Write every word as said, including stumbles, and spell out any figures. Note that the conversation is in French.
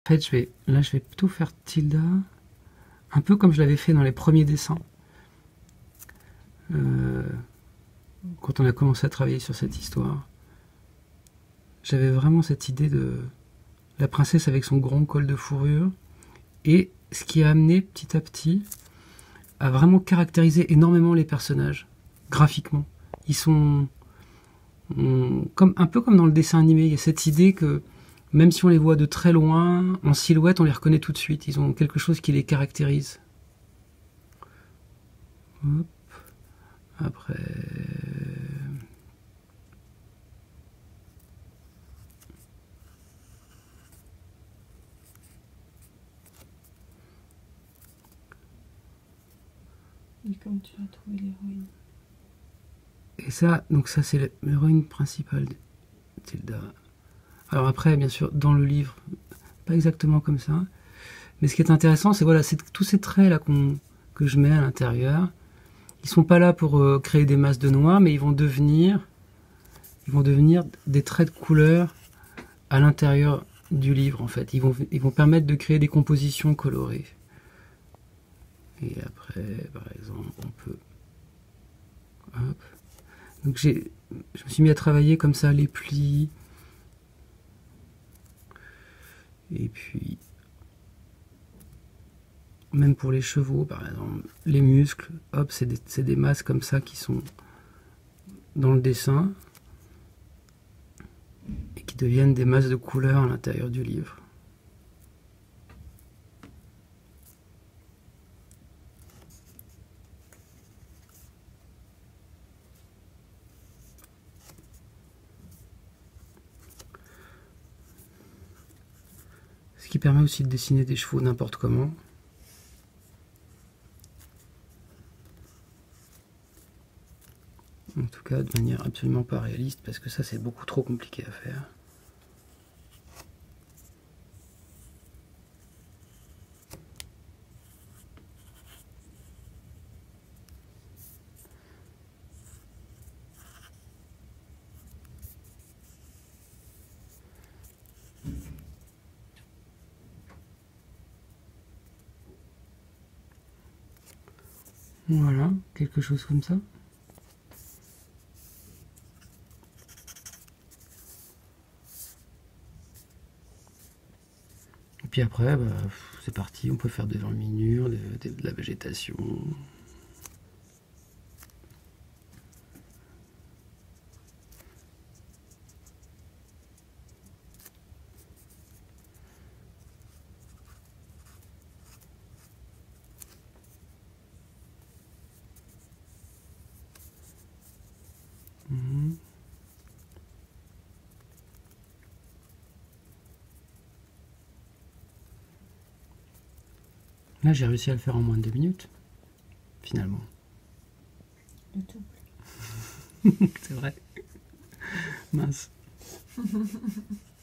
fait, je vais, là, je vais plutôt faire tilde, un peu comme je l'avais fait dans les premiers dessins. Euh, quand on a commencé à travailler sur cette histoire, j'avais vraiment cette idée de la princesse avec son grand col de fourrure, et ce qui a amené petit à petit à vraiment caractériser énormément les personnages, graphiquement. Ils sont on, comme, un peu comme dans le dessin animé, il y a cette idée que même si on les voit de très loin, en silhouette, on les reconnaît tout de suite. Ils ont quelque chose qui les caractérise. Hop. Après... Et comme tu as trouvé l'héroïne. Et ça, donc ça c'est l'héroïne principale de Tilda. Alors après, bien sûr, dans le livre, pas exactement comme ça. Mais ce qui est intéressant, c'est voilà, c'est tous ces traits là qu'on que je mets à l'intérieur. Ils sont pas là pour euh, créer des masses de noir, mais ils vont devenir, ils vont devenir des traits de couleur à l'intérieur du livre en fait. Ils vont, ils vont permettre de créer des compositions colorées. Et après, par exemple, on peut... Hop. Donc j'ai, je me suis mis à travailler comme ça les plis. Et puis, même pour les chevaux, par exemple, les muscles, hop, c'est des, c'est des masses comme ça qui sont dans le dessin et qui deviennent des masses de couleurs à l'intérieur du livre. Ce qui permet aussi de dessiner des chevaux n'importe comment. En tout cas, de manière absolument pas réaliste, parce que ça, c'est beaucoup trop compliqué à faire. Voilà, quelque chose comme ça. Et puis après, bah, c'est parti, on peut faire des enluminures, de, de, de la végétation. Mmh. Là, j'ai réussi à le faire en moins de deux minutes, finalement. Le double. C'est vrai. Mince.